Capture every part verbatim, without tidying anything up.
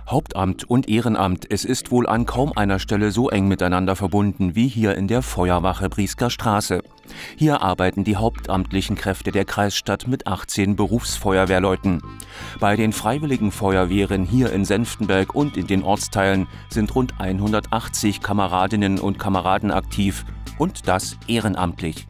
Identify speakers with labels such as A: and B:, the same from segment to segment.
A: Hauptamt und Ehrenamt, es ist wohl an kaum einer Stelle so eng miteinander verbunden wie hier in der Feuerwache Briesker Straße. Hier arbeiten die hauptamtlichen Kräfte der Kreisstadt mit achtzehn Berufsfeuerwehrleuten. Bei den Freiwilligen Feuerwehren hier in Senftenberg und in den Ortsteilen sind rund hundertachtzig Kameradinnen und Kameraden aktiv, und das ehrenamtlich.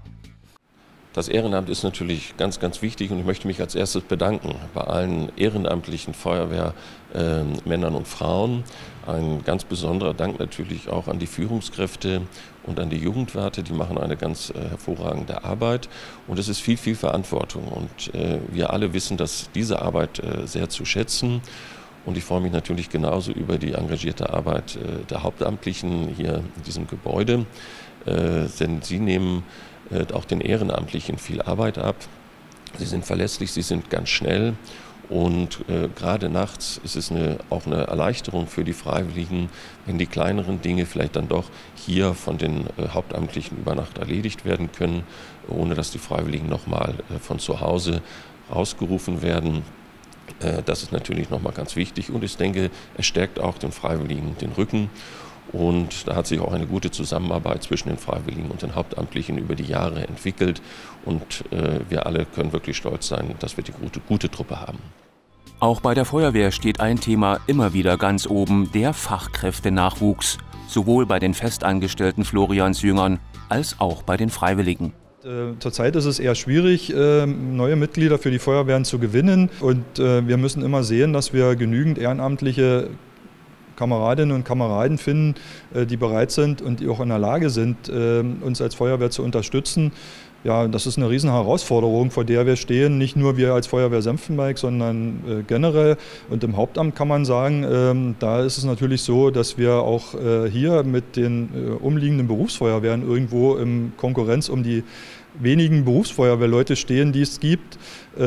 B: Das Ehrenamt ist natürlich ganz, ganz wichtig, und ich möchte mich als erstes bedanken bei allen ehrenamtlichen Feuerwehrmännern äh, und Frauen. Ein ganz besonderer Dank natürlich auch an die Führungskräfte und an die Jugendwarte. Die machen eine ganz äh, hervorragende Arbeit, und es ist viel, viel Verantwortung. Und äh, wir alle wissen, dass diese Arbeit äh, sehr zu schätzen. Und ich freue mich natürlich genauso über die engagierte Arbeit äh, der Hauptamtlichen hier in diesem Gebäude, äh, denn sie nehmen auch den Ehrenamtlichen viel Arbeit ab. Sie sind verlässlich, sie sind ganz schnell, und äh, gerade nachts ist es eine, auch eine Erleichterung für die Freiwilligen, wenn die kleineren Dinge vielleicht dann doch hier von den äh, Hauptamtlichen über Nacht erledigt werden können, ohne dass die Freiwilligen nochmal äh, von zu Hause rausgerufen werden. Äh, das ist natürlich nochmal ganz wichtig, und ich denke, es stärkt auch den Freiwilligen den Rücken. Und da hat sich auch eine gute Zusammenarbeit zwischen den Freiwilligen und den Hauptamtlichen über die Jahre entwickelt. Und äh, wir alle können wirklich stolz sein, dass wir die gute, gute Truppe haben.
A: Auch bei der Feuerwehr steht ein Thema immer wieder ganz oben: der Fachkräftenachwuchs. Sowohl bei den festangestellten Floriansjüngern als auch bei den Freiwilligen.
C: Zurzeit ist es eher schwierig, neue Mitglieder für die Feuerwehren zu gewinnen. Und wir müssen immer sehen, dass wir genügend ehrenamtliche Kameradinnen und Kameraden finden, die bereit sind und die auch in der Lage sind, uns als Feuerwehr zu unterstützen. Ja, das ist eine riesen Herausforderung, vor der wir stehen. Nicht nur wir als Feuerwehr Senftenberg, sondern generell. Und im Hauptamt kann man sagen, da ist es natürlich so, dass wir auch hier mit den umliegenden Berufsfeuerwehren irgendwo in Konkurrenz um die wenigen Berufsfeuerwehrleute stehen, die es gibt.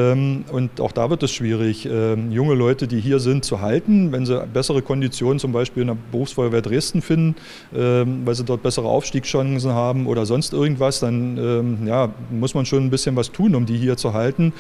C: Und auch da wird es schwierig, junge Leute, die hier sind, zu halten. Wenn sie bessere Konditionen zum Beispiel in der Berufsfeuerwehr Dresden finden, weil sie dort bessere Aufstiegschancen haben oder sonst irgendwas, dann ja, muss man schon ein bisschen was tun, um die hier zu halten.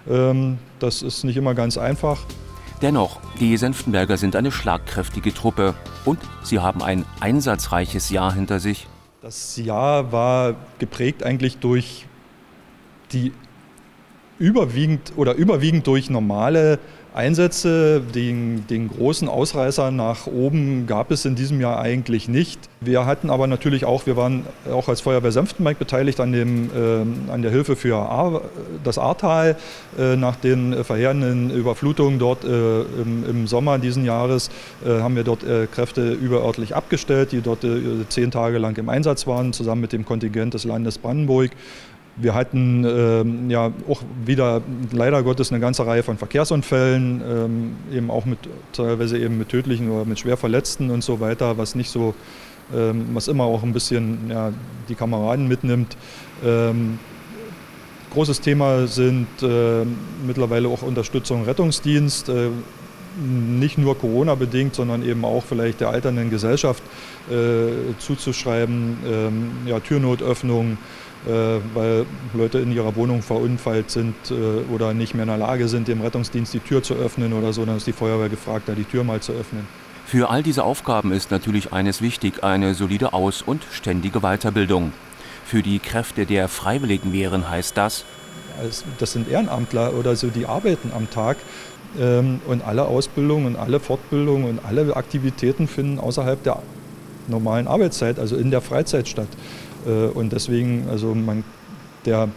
C: Das ist nicht immer ganz einfach.
A: Dennoch, die Senftenberger sind eine schlagkräftige Truppe, und sie haben ein einsatzreiches Jahr hinter sich.
C: Das Jahr war geprägt eigentlich durch die überwiegend oder überwiegend durch normale Einsätze. Den, den großen Ausreißer nach oben gab es in diesem Jahr eigentlich nicht. Wir hatten aber natürlich auch, wir waren auch als Feuerwehr Senftenberg beteiligt an, dem, äh, an der Hilfe für Ahr, das Ahrtal. Äh, nach den verheerenden Überflutungen dort äh, im, im Sommer diesen Jahres äh, haben wir dort äh, Kräfte überörtlich abgestellt, die dort äh, zehn Tage lang im Einsatz waren, zusammen mit dem Kontingent des Landes Brandenburg. Wir hatten ähm, ja auch wieder leider Gottes eine ganze Reihe von Verkehrsunfällen, ähm, eben auch mit teilweise eben mit tödlichen oder mit schwer Verletzten und so weiter, was nicht so, ähm, was immer auch ein bisschen ja, die Kameraden mitnimmt. Ähm, großes Thema sind äh, mittlerweile auch Unterstützung im Rettungsdienst. Äh, nicht nur Corona-bedingt, sondern eben auch vielleicht der alternden Gesellschaft äh, zuzuschreiben, ähm, ja, Türnotöffnung, äh, weil Leute in ihrer Wohnung verunfallt sind äh, oder nicht mehr in der Lage sind, dem Rettungsdienst die Tür zu öffnen oder so, dann ist die Feuerwehr gefragt, da die Tür mal zu öffnen.
A: Für all diese Aufgaben ist natürlich eines wichtig: eine solide Aus- und ständige Weiterbildung. Für die Kräfte der Freiwilligenwehren heißt das:
C: Das sind Ehrenamtler oder so, die arbeiten am Tag. Und alle Ausbildungen und alle Fortbildungen und alle Aktivitäten finden außerhalb der normalen Arbeitszeit, also in der Freizeit statt. Und deswegen, also man, der,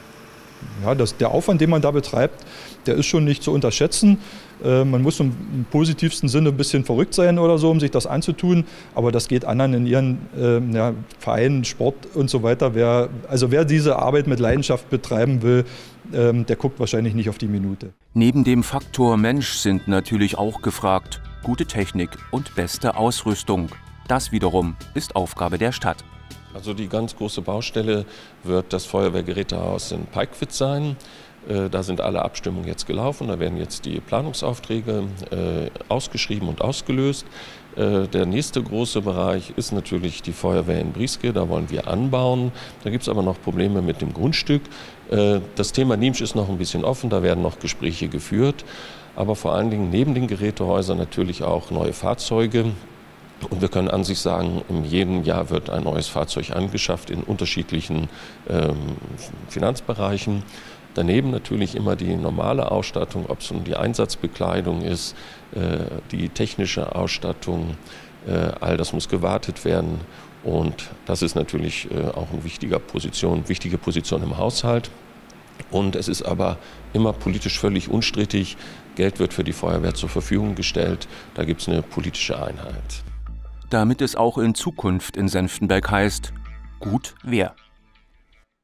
C: ja, das, der Aufwand, den man da betreibt, der ist schon nicht zu unterschätzen. Man muss im positivsten Sinne ein bisschen verrückt sein oder so, um sich das anzutun. Aber das geht anderen in ihren äh, ja, Vereinen, Sport und so weiter. Wer, also wer diese Arbeit mit Leidenschaft betreiben will, ähm, der guckt wahrscheinlich nicht auf die Minute.
A: Neben dem Faktor Mensch sind natürlich auch gefragt gute Technik und beste Ausrüstung. Das wiederum ist Aufgabe der Stadt.
B: Also die ganz große Baustelle wird das Feuerwehrgerätehaus in Peigwitz sein. Da sind alle Abstimmungen jetzt gelaufen, da werden jetzt die Planungsaufträge äh, ausgeschrieben und ausgelöst. Äh, der nächste große Bereich ist natürlich die Feuerwehr in Brieske, da wollen wir anbauen. Da gibt es aber noch Probleme mit dem Grundstück. Äh, das Thema Niemsch ist noch ein bisschen offen, da werden noch Gespräche geführt. aber vor allen Dingen neben den Gerätehäusern natürlich auch neue Fahrzeuge. Und wir können an sich sagen, in jedem Jahr wird ein neues Fahrzeug angeschafft in unterschiedlichen ähm, Finanzbereichen. Daneben natürlich immer die normale Ausstattung, ob es nun die Einsatzbekleidung ist, äh, die technische Ausstattung, äh, all das muss gewartet werden. Und das ist natürlich äh, auch eine wichtige Position, wichtige Position im Haushalt. Und es ist aber immer politisch völlig unstrittig, Geld wird für die Feuerwehr zur Verfügung gestellt, da gibt es eine politische Einheit.
A: Damit es auch in Zukunft in Senftenberg heißt, gut wer.